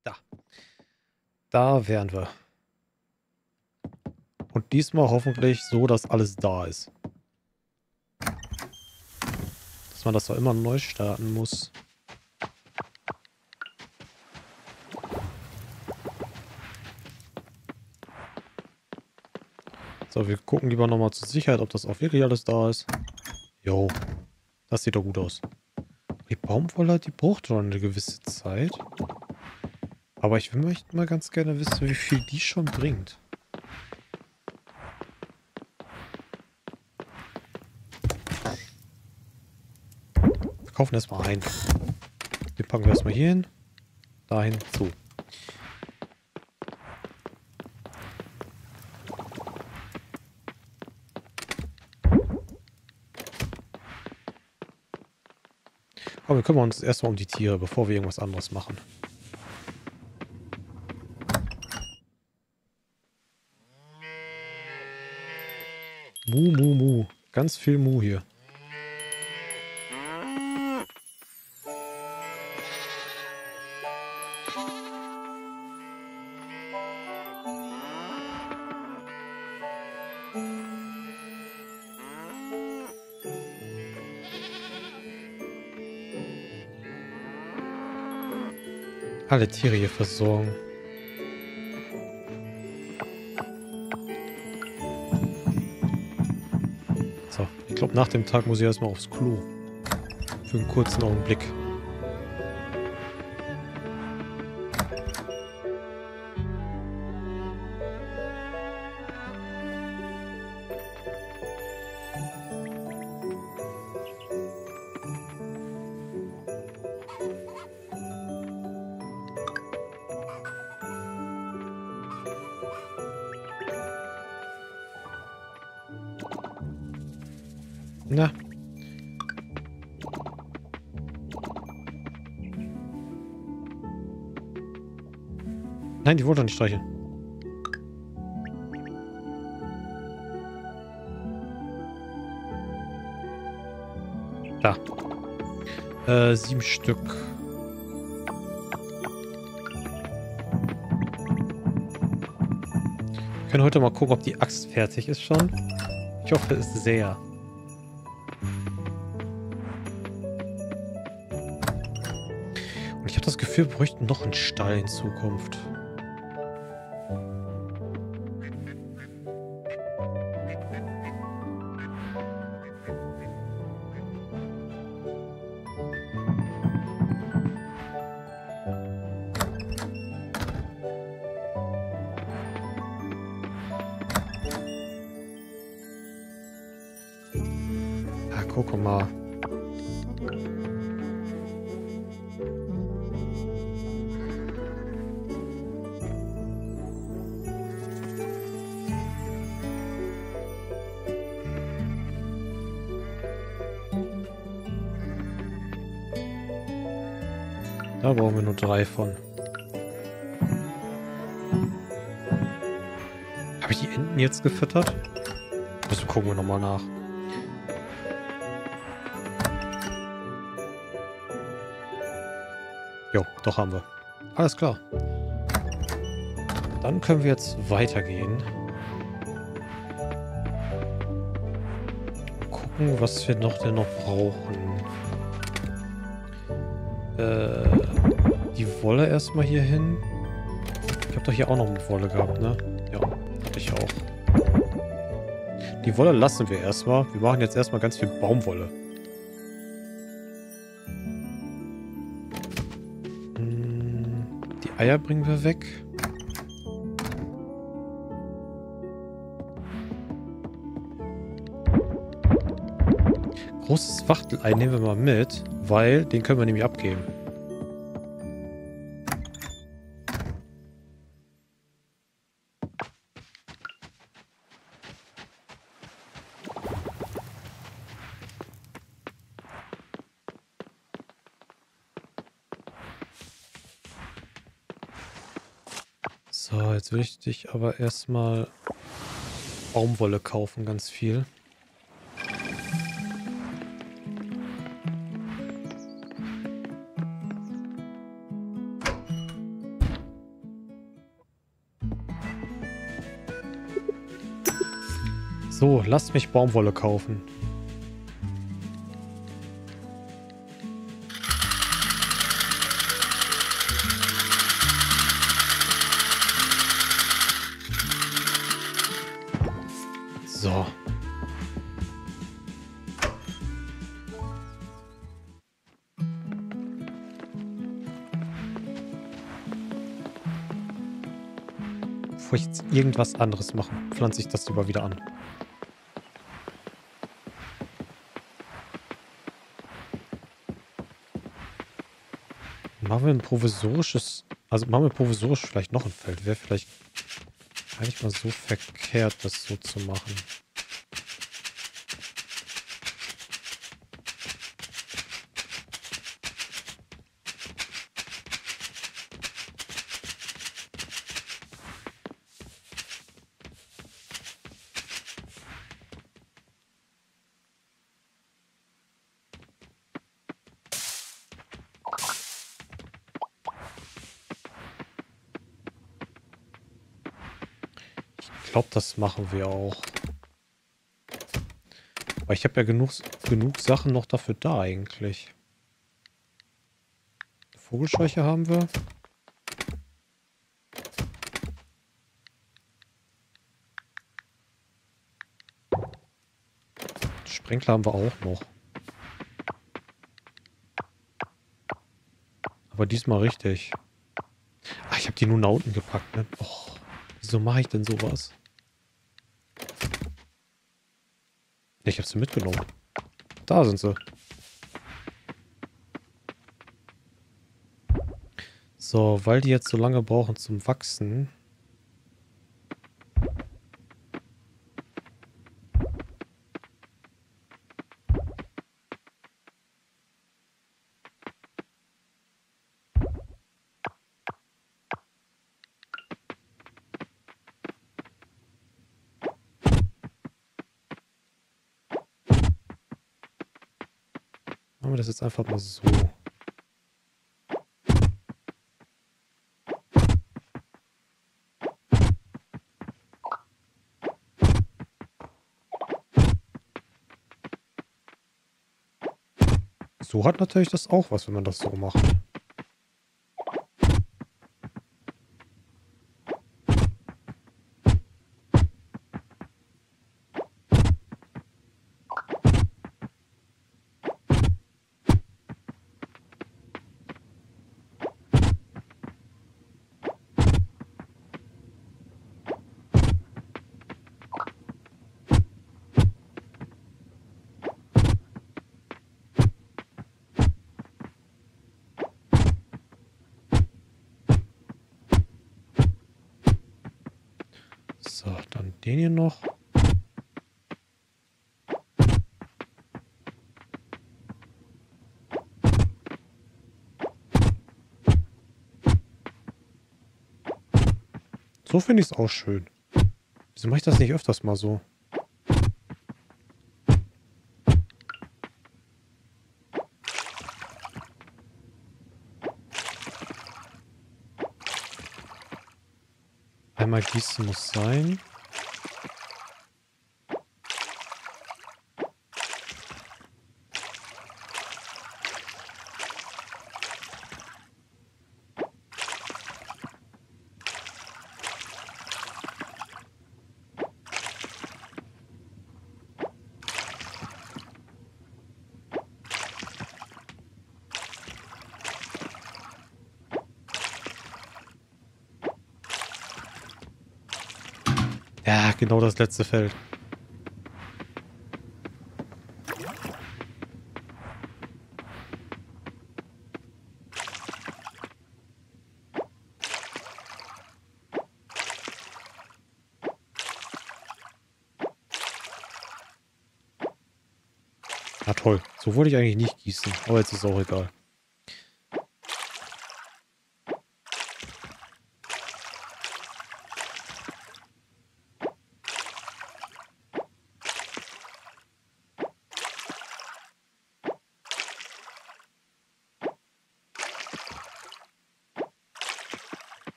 Da. Da wären wir. Und diesmal hoffentlich so, dass alles da ist. Dass man das doch immer neu starten muss. So, wir gucken lieber nochmal zur Sicherheit, ob das auch wirklich alles da ist. Jo, das sieht doch gut aus. Die Baumwolle, die braucht schon eine gewisse Zeit. Aber ich möchte mal ganz gerne wissen, wie viel die schon bringt. Wir kaufen erstmal ein. Den packen wir erstmal hier hin. Dahin, so. Aber wir kümmern uns erstmal um die Tiere, bevor wir irgendwas anderes machen. Mu, mu, mu. Ganz viel Mu hier. Alle Tiere hier versorgen. So, ich glaube, nach dem Tag muss ich erstmal aufs Klo. Für einen kurzen Augenblick. Na. Nein, die wollte doch nicht streicheln. Da. 7 Stück. Wir können heute mal gucken, ob die Axt fertig ist schon. Ich hoffe es sehr. Und ich habe das Gefühl, wir bräuchten noch einen Stall in Zukunft. Ja, guck mal. Da brauchen wir nur 3 von. Habe ich die Enten jetzt gefüttert? Das gucken wir nochmal nach. Jo, doch haben wir. Alles klar. Dann können wir jetzt weitergehen. Gucken, was wir denn noch brauchen. Die Wolle erstmal hier hin. Ich habe doch hier auch noch eine Wolle gehabt, ne? Ja, hatte ich auch. Die Wolle lassen wir erstmal. Wir machen jetzt erstmal ganz viel Baumwolle. Die Eier bringen wir weg. Großes Wachtelei nehmen wir mal mit, weil den können wir nämlich abgeben. So, jetzt will ich dich aber erstmal Baumwolle kaufen, ganz viel. So, lasst mich Baumwolle kaufen. So. Bevor ich jetzt irgendwas anderes mache, pflanze ich das lieber wieder an. Machen wir ein provisorisches... Also machen wir provisorisch vielleicht noch ein Feld. Wäre vielleicht gar nicht mal so verkehrt, das so zu machen. Ich glaube, das machen wir auch. Aber ich habe ja genug Sachen noch dafür da eigentlich. Vogelscheuche haben wir. Sprenkler haben wir auch noch. Aber diesmal richtig. Ach, ich habe die nur nach unten gepackt, ne? Och, wieso mache ich denn sowas? Ich habe sie mitgenommen. Da sind sie. So, weil die jetzt so lange brauchen zum Wachsen. Machen wir das jetzt einfach mal so. So hat natürlich das auch was, wenn man das so macht. So, dann den hier noch. So finde ich es auch schön. Wieso mache ich das nicht öfters mal so? Einmal gießen muss sein. Ja, genau das letzte Feld. Ah, toll. So wollte ich eigentlich nicht gießen. Aber jetzt ist auch egal.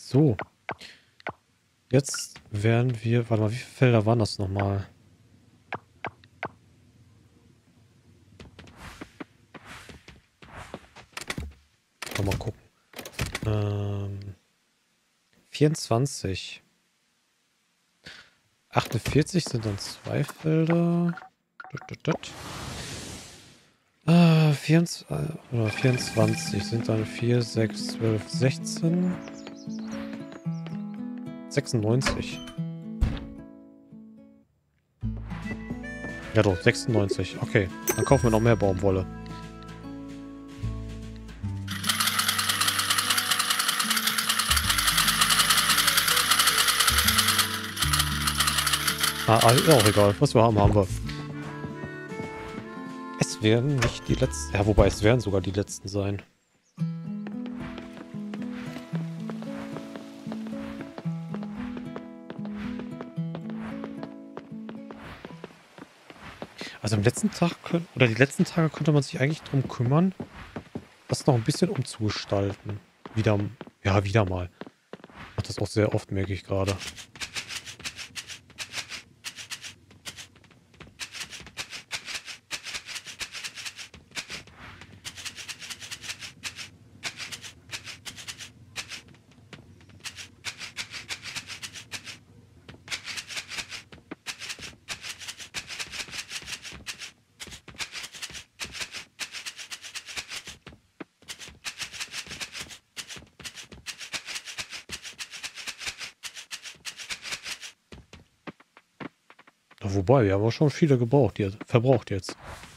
So. Jetzt werden wir... Warte mal, wie viele Felder waren das nochmal? Mal gucken. 24. 48 sind dann 2 Felder. 24, oder 24 sind dann 4, 6, 12, 16. 96. Ja doch, 96. Okay, dann kaufen wir noch mehr Baumwolle. Auch egal. Was wir haben, haben wir. Es werden nicht die letzten... Ja, wobei, es werden sogar die letzten sein. Also am letzten Tag... Oder die letzten Tage könnte man sich eigentlich darum kümmern, das noch ein bisschen umzugestalten. Wieder... Ja, wieder mal. Macht das auch sehr oft, merke ich gerade. Ja, wobei, wir haben auch schon viele verbraucht jetzt.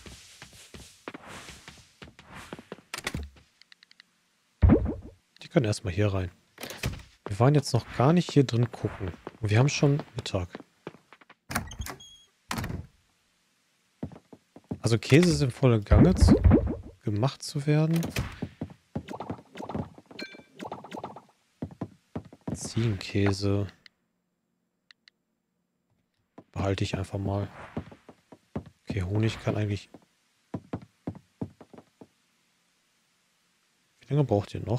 Die können erstmal hier rein. Wir waren jetzt noch gar nicht hier drin gucken. Und wir haben schon Mittag. Also Käse ist im vollen Gange gemacht zu werden. Ziegenkäse. Behalte ich einfach mal. Okay, Honig kann eigentlich... Wie lange braucht ihr noch?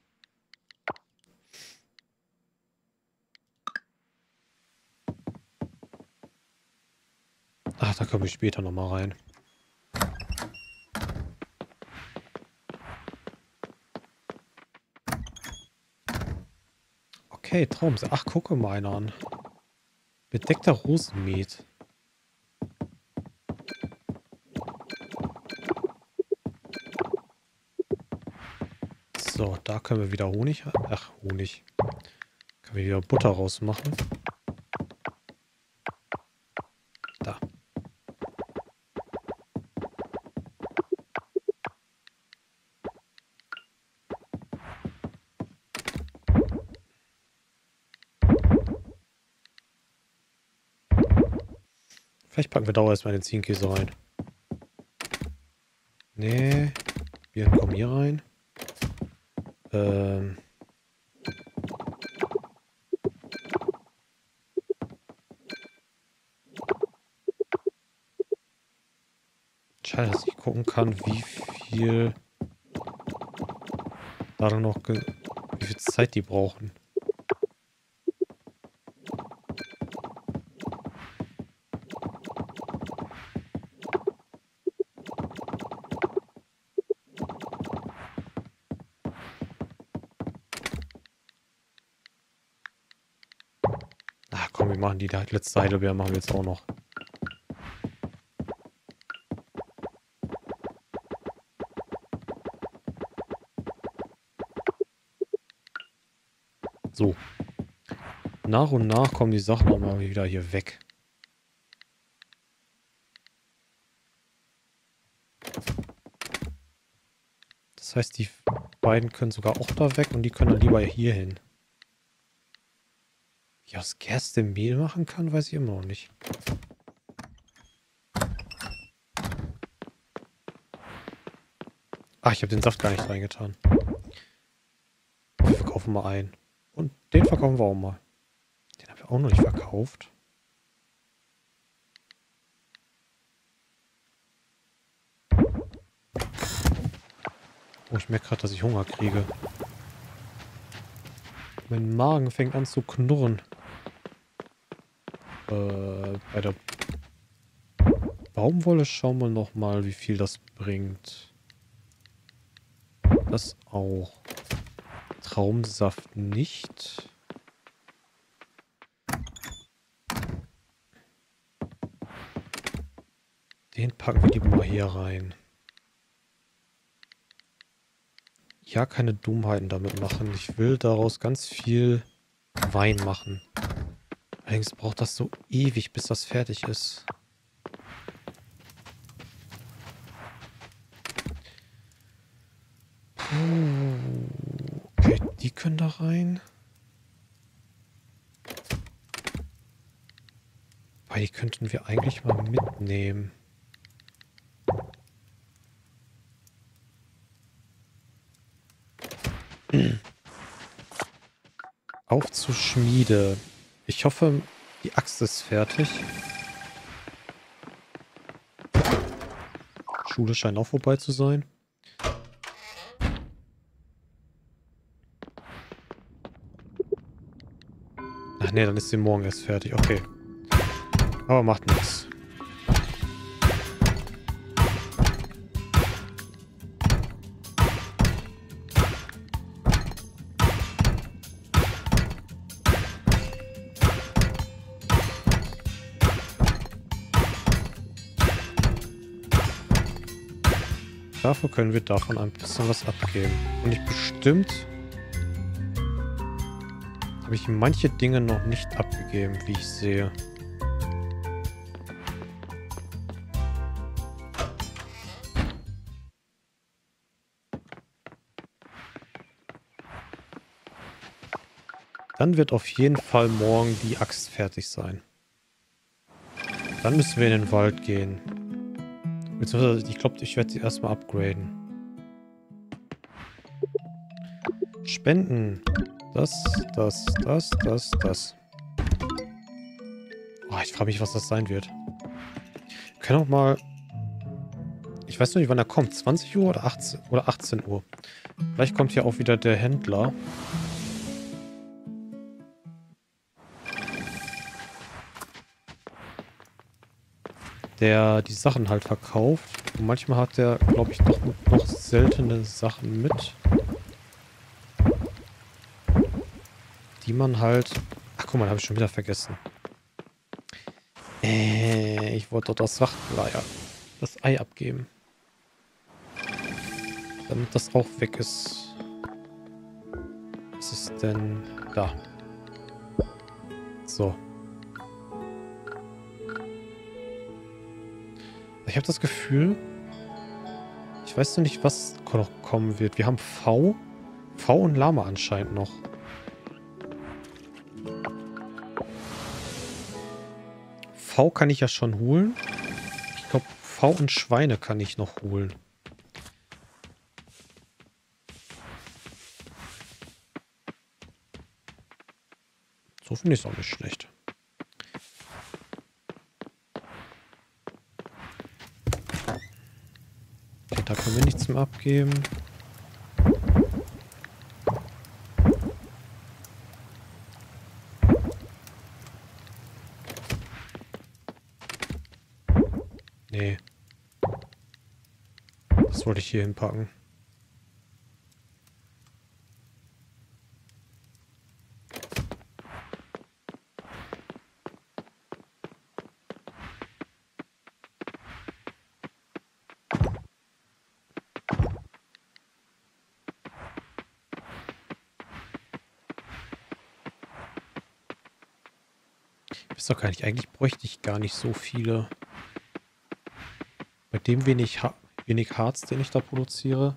Ach, da komme ich später nochmal rein. Okay, Traumsee. Ach, gucke mal einer an. Bedeckter Rosenmeet. So, da können wir wieder Honig... Ach, Honig. Können wir wieder Butter rausmachen. Da. Vielleicht packen wir da erstmal den Ziegenkäse rein. Nee. Wir kommen hier rein. Schade, dass ich gucken kann, wie viel da dann noch, wie viel Zeit die brauchen. Ach komm, wir machen die letzte Heidelbeere machen wir jetzt auch noch. So. Nach und nach kommen die Sachen auch mal wieder hier weg. Das heißt, die beiden können sogar auch da weg und die können dann lieber hier hin. Wie ich aus Gerste Mehl machen kann, weiß ich immer noch nicht. Ach, ich habe den Saft gar nicht reingetan. Wir verkaufen mal einen. Und den verkaufen wir auch mal. Den haben wir auch noch nicht verkauft. Oh, ich merke gerade, dass ich Hunger kriege. Mein Magen fängt an zu knurren. Bei der Baumwolle schauen wir nochmal, wie viel das bringt. Das auch. Traumsaft nicht. Den packen wir lieber mal hier rein. Ja, keine Dummheiten damit machen. Ich will daraus ganz viel Wein machen. Allerdings braucht das so ewig, bis das fertig ist. Okay, die können da rein. Weil die könnten wir eigentlich mal mitnehmen. Auf zur Schmiede. Ich hoffe, die Axt ist fertig. Schule scheint auch vorbei zu sein. Ach nee, dann ist sie morgen erst fertig. Okay. Aber macht nichts. Dafür können wir davon ein bisschen was abgeben. Und ich bestimmt habe ich manche Dinge noch nicht abgegeben, wie ich sehe. Dann wird auf jeden Fall morgen die Axt fertig sein. Dann müssen wir in den Wald gehen. Beziehungsweise, ich glaube, ich werde sie erstmal upgraden. Spenden. Das. Oh, ich frage mich, was das sein wird. Wir können auch mal... Ich weiß noch nicht, wann er kommt. 20 Uhr oder 18 Uhr. Vielleicht kommt hier auch wieder der Händler. Der die Sachen halt verkauft. Und manchmal hat der, glaube ich, doch noch seltene Sachen mit. Die man halt... Ach, guck mal, habe ich schon wieder vergessen. Ich wollte doch das Ei abgeben. Damit das auch weg ist. Was ist denn da? So. Ich habe das Gefühl, ich weiß noch nicht, was noch kommen wird. Wir haben V und Lama anscheinend noch. V kann ich ja schon holen. Ich glaube, V und Schweine kann ich noch holen. So finde ich es auch nicht schlecht. Okay, da können wir nichts mehr abgeben. Nee. Das wollte ich hier hinpacken. Ich weiß doch gar nicht, eigentlich bräuchte ich gar nicht so viele. Bei dem wenig Harz, den ich da produziere.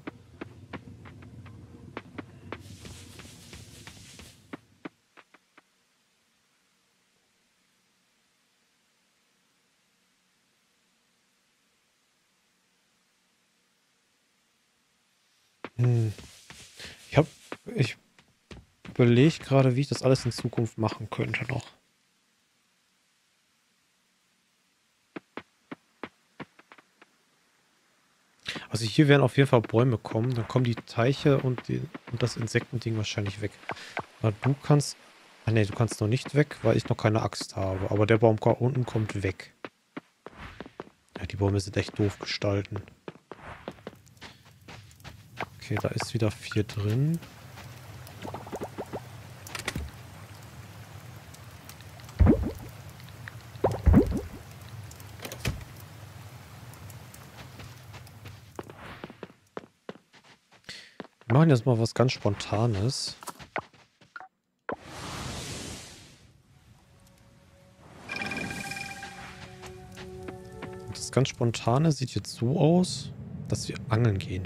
Ich überlege gerade, wie ich das alles in Zukunft machen könnte noch. Also hier werden auf jeden Fall Bäume kommen. Dann kommen die Teiche und das Insektending wahrscheinlich weg. Aber du kannst... Ah ne, du kannst noch nicht weg, weil ich noch keine Axt habe. Aber der Baum unten kommt weg. Ja, die Bäume sind echt doof gestalten. Okay, da ist wieder 4 drin. Wir machen jetzt mal was ganz Spontanes. Und das ganz Spontane sieht jetzt so aus, dass wir angeln gehen.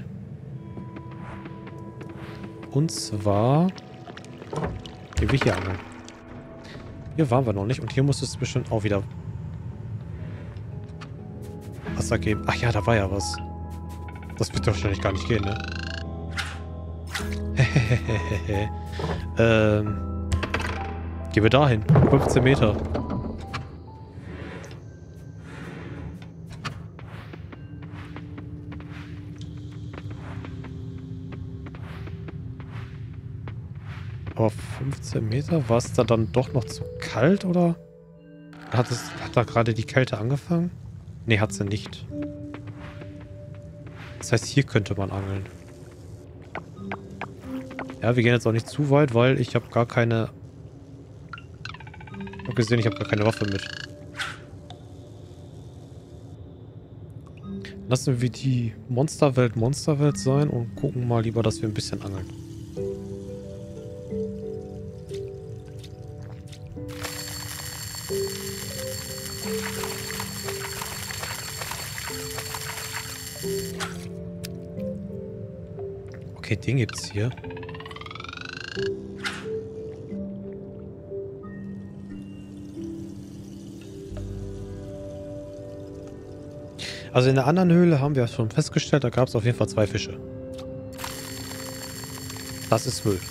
Und zwar gehen wir hier angeln. Hier waren wir noch nicht und hier muss es bestimmt auch wieder Wasser geben. Ach ja, da war ja was. Das wird wahrscheinlich gar nicht gehen, ne? Gehen wir dahin. 15 Meter. Aber 15 Meter? War es da dann doch noch zu kalt, oder? Hat da gerade die Kälte angefangen? Nee, hat sie nicht. Das heißt, hier könnte man angeln. Ja, wir gehen jetzt auch nicht zu weit, weil ich habe gar keine... Ich habe gesehen, ich habe gar keine Waffe mit. Lassen wir die Monsterwelt sein und gucken mal lieber, dass wir ein bisschen angeln. Okay, den gibt's hier. Also in der anderen Höhle haben wir schon festgestellt, da gab es auf jeden Fall 2 Fische. Das ist Müll.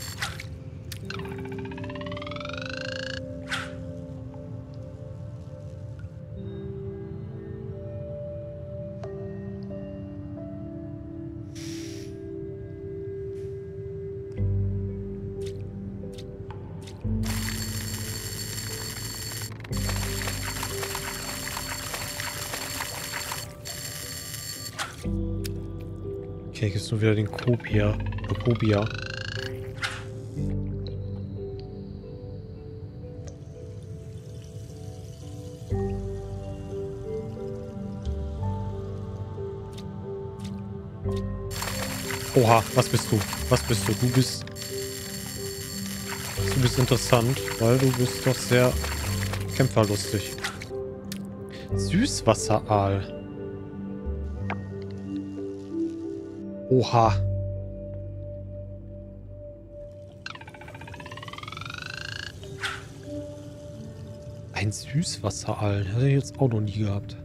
Okay, gibt es nur wieder den Kobia. Kobia. Oha, was bist du? Was bist du? Du bist interessant, weil du bist doch sehr kämpferlustig. Süßwasseraal. Oha. Ein Süßwasseraal. Hätte ich jetzt auch noch nie gehabt.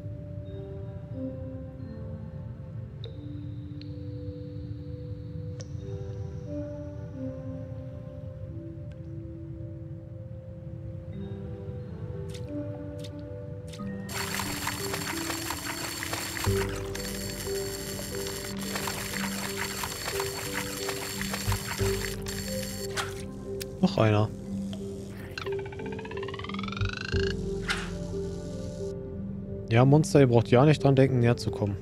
Noch einer. Ja, Monster, ihr braucht ja nicht dran denken, näher zu kommen.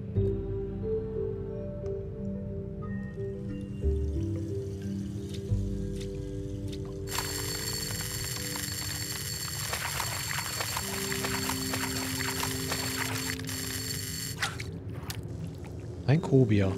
Ein Kobia.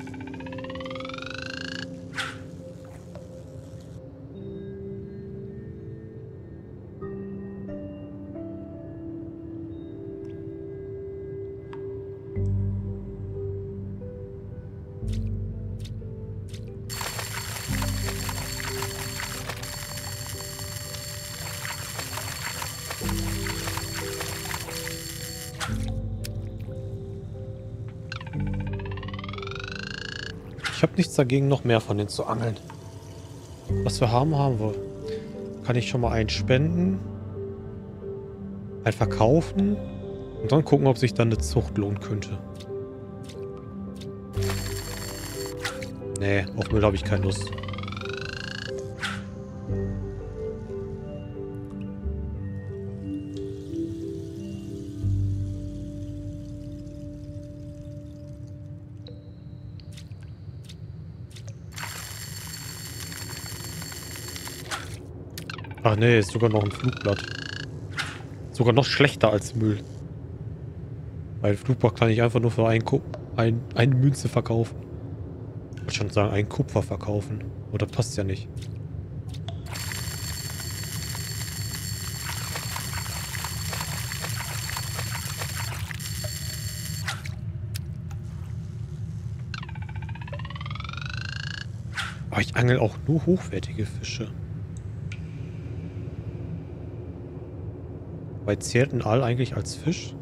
Ich habe nichts dagegen, noch mehr von denen zu angeln. Was wir haben, haben wir. Kann ich schon mal einen spenden. Einen verkaufen. Und dann gucken, ob sich dann eine Zucht lohnen könnte. Nee, auf Müll habe ich keine Lust. Ach nee, ist sogar noch ein Flugblatt. Sogar noch schlechter als Müll. Weil ein Flugblatt kann ich einfach nur für eine Münze verkaufen. Ich wollte schon sagen, einen Kupfer verkaufen. Oder passt ja nicht. Aber ich angel auch nur hochwertige Fische. Weil zählt ein Aal eigentlich als Fisch?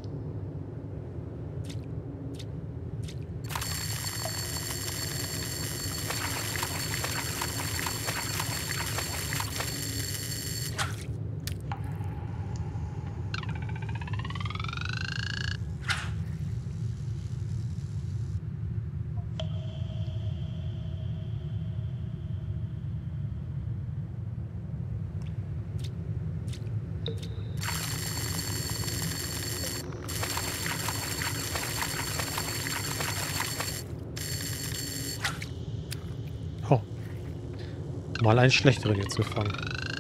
Oh. Mal einen schlechteren jetzt gefangen.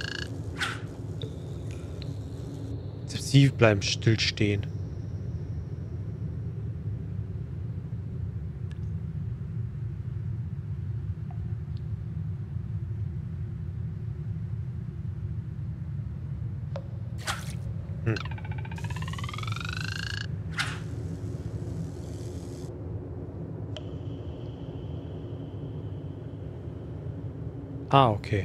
Selbst sie bleiben stillstehen. Hm. Ah, okay.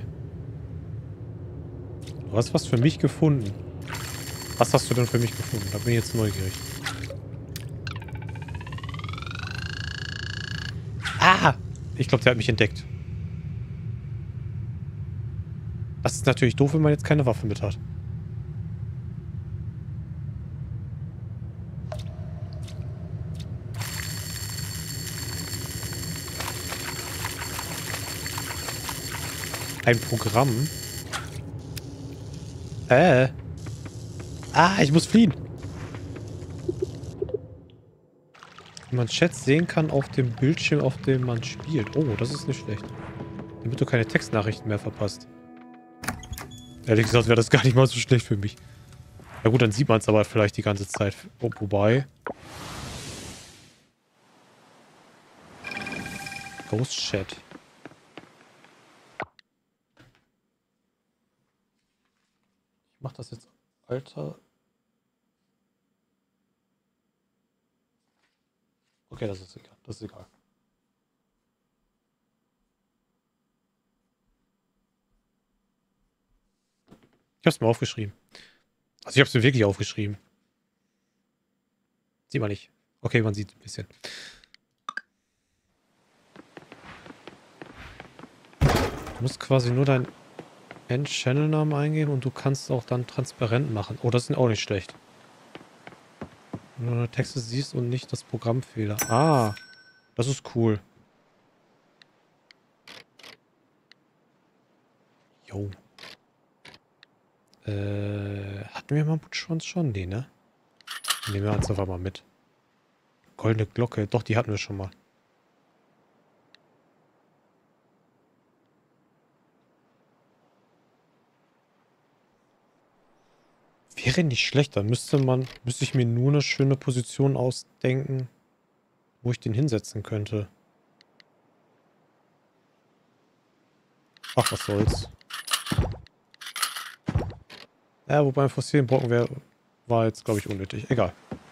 Du hast was für mich gefunden. Was hast du denn für mich gefunden? Da bin ich jetzt neugierig. Ah! Ich glaube, der hat mich entdeckt. Das ist natürlich doof, wenn man jetzt keine Waffe mit hat. Ein Programm? Ah, ich muss fliehen. Wie man Chat sehen kann auf dem Bildschirm, auf dem man spielt. Oh, das ist nicht schlecht. Damit du keine Textnachrichten mehr verpasst. Ehrlich gesagt wäre das gar nicht mal so schlecht für mich. Na gut, dann sieht man es aber vielleicht die ganze Zeit. Oh, wobei. Ghost Chat. Ich mach das jetzt. Alter. Okay, das ist egal. Das ist egal. Ich hab's mir aufgeschrieben. Also ich hab's mir wirklich aufgeschrieben. Sieht man nicht. Okay, man sieht ein bisschen. Du musst quasi nur deinen End-Channel-Namen eingeben und du kannst auch dann transparent machen. Oh, das ist auch nicht schlecht. Wenn du nur Texte siehst und nicht das Programmfehler. Ah, das ist cool. Jo. Hatten wir Mammutschwanz schon? Nee, ne? Nehmen wir uns einfach mal mit. Goldene Glocke. Doch, die hatten wir schon mal. Wäre nicht schlecht. Dann müsste ich mir nur eine schöne Position ausdenken, wo ich den hinsetzen könnte. Ach, was soll's. Ja, wobei ein Fossilienbrocken war jetzt, glaube ich, unnötig. Egal.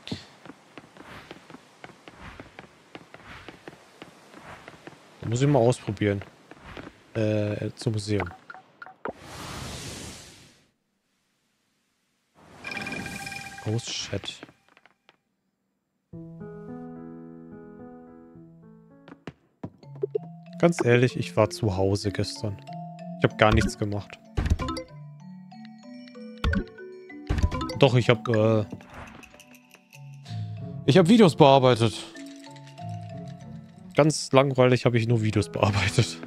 Dann muss ich mal ausprobieren. Zum Museum. Ghost Chat. Ganz ehrlich, ich war zu Hause gestern. Ich habe gar nichts gemacht. Doch, ich habe Videos bearbeitet. Ganz langweilig habe ich nur Videos bearbeitet.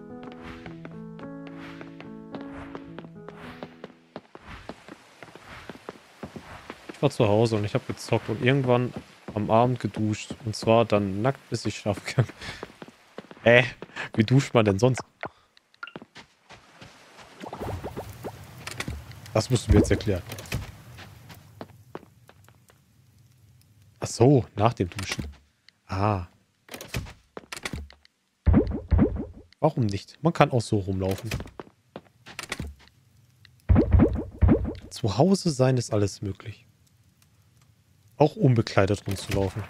Ich war zu Hause und ich habe gezockt und irgendwann am Abend geduscht. Und zwar dann nackt, bis ich schlafen kann. Wie duscht man denn sonst? Das musst du mir jetzt erklären. Ach so, nach dem Duschen. Ah. Warum nicht? Man kann auch so rumlaufen. Zu Hause sein ist alles möglich. Auch unbekleidet rumzulaufen.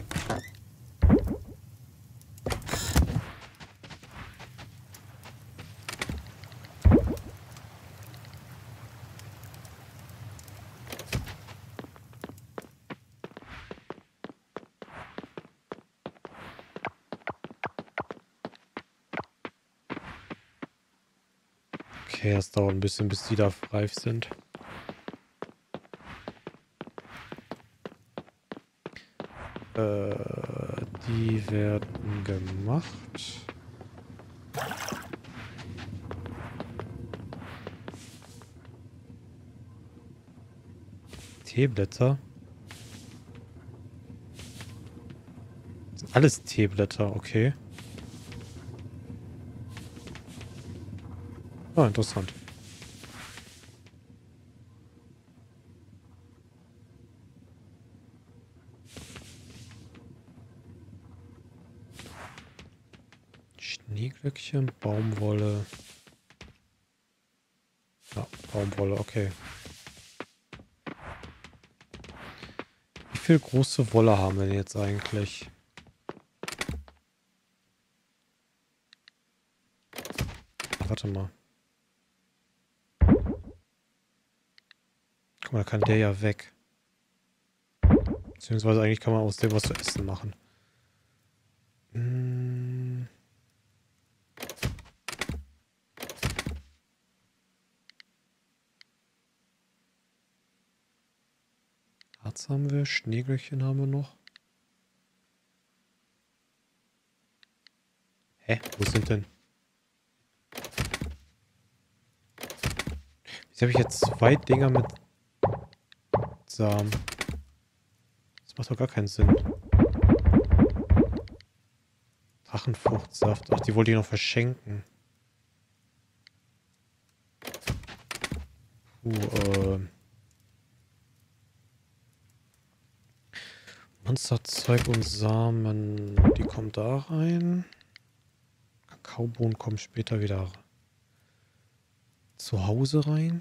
Okay, das dauert ein bisschen, bis die da reif sind. Die werden gemacht. Teeblätter. Das sind alles Teeblätter, okay. Ah, interessant. Schneeglöckchen, Baumwolle. Ja, Baumwolle, okay. Wie viel große Wolle haben wir denn jetzt eigentlich? Ach, warte mal. Guck mal, da kann der ja weg. Beziehungsweise eigentlich kann man aus dem was zu essen machen. Harz haben wir, Schneeglöckchen haben wir noch. Hä? Wo sind denn? Wieso habe ich jetzt 2 Dinger mit Samen? Das macht doch gar keinen Sinn. Drachenfruchtsaft. Ach, die wollte ich noch verschenken. Monsterzeug und Samen. Die kommen da rein. Kakaobohnen kommen später wieder zu Hause rein.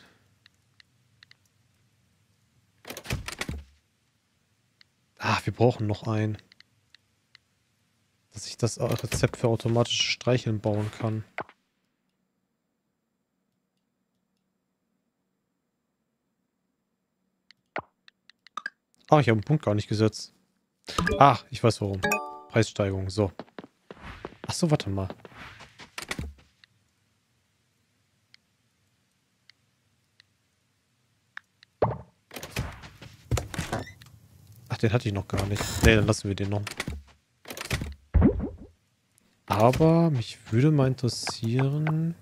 Ah, wir brauchen noch einen. Dass ich das Rezept für automatische Streicheln bauen kann. Ah, ich habe einen Punkt gar nicht gesetzt. Ach, ich weiß warum. Preissteigerung, so. Ach so, warte mal. Ach, den hatte ich noch gar nicht. Nee, dann lassen wir den noch. Aber mich würde mal interessieren,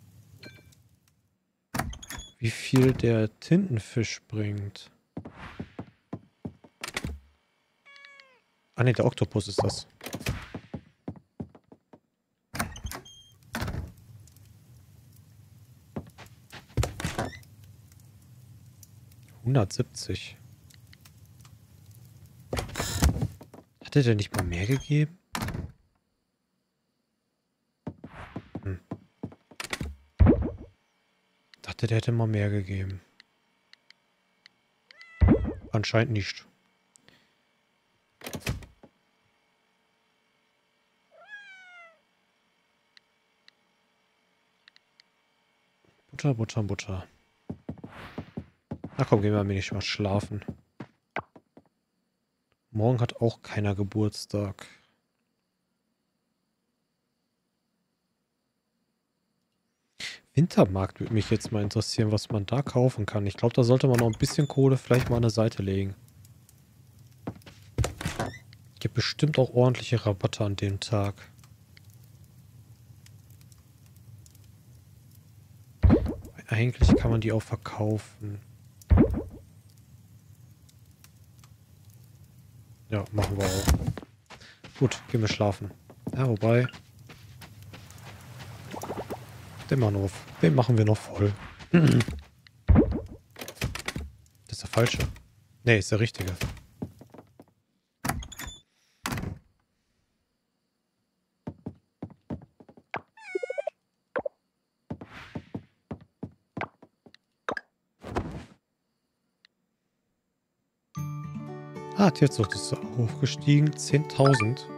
wie viel der Tintenfisch bringt. Ah ne, der Oktopus ist das. $170. Hat der nicht mal mehr gegeben? Dachte, der hätte mal mehr gegeben. Anscheinend nicht. Butter, Butter, Butter. Na komm, gehen wir nicht mal schlafen. Morgen hat auch keiner Geburtstag. Wintermarkt würde mich jetzt mal interessieren, was man da kaufen kann. Ich glaube, da sollte man noch ein bisschen Kohle vielleicht mal an der Seite legen. Gibt bestimmt auch ordentliche Rabatte an dem Tag. Eigentlich kann man die auch verkaufen. Ja, machen wir auch. Gut, gehen wir schlafen. Ja, wobei... Den machen wir noch voll. Das ist der falsche. Nee, ist der richtige. Ah, Tierzucht ist aufgestiegen. 10.000.